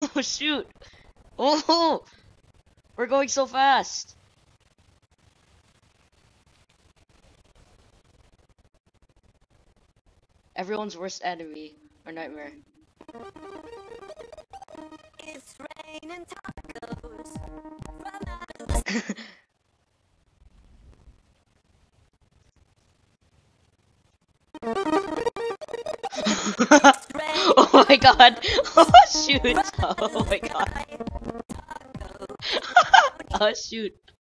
Oh shoot! Oh, we're going so fast. Everyone's worst enemy or nightmare. It's raining tacos. Oh my god! Oh shoot! Oh my god! Oh shoot!